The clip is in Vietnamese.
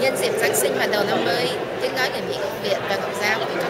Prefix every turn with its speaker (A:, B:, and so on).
A: Nhân dịp Giáng sinh và đầu năm mới, tiếng nói người Mỹ gốc Việt và Ngọc Giao